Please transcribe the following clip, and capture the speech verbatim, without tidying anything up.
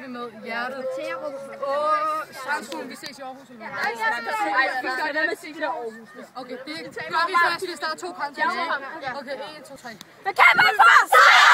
det med hjertet. Åh, Strandskolen, vi ses i Aarhus. Nej, vi gør det med sige det Aarhus. Okay, det gør vi først, vi starter to kampe tilbage. Okay, en, to, tre. Hvad kan man for?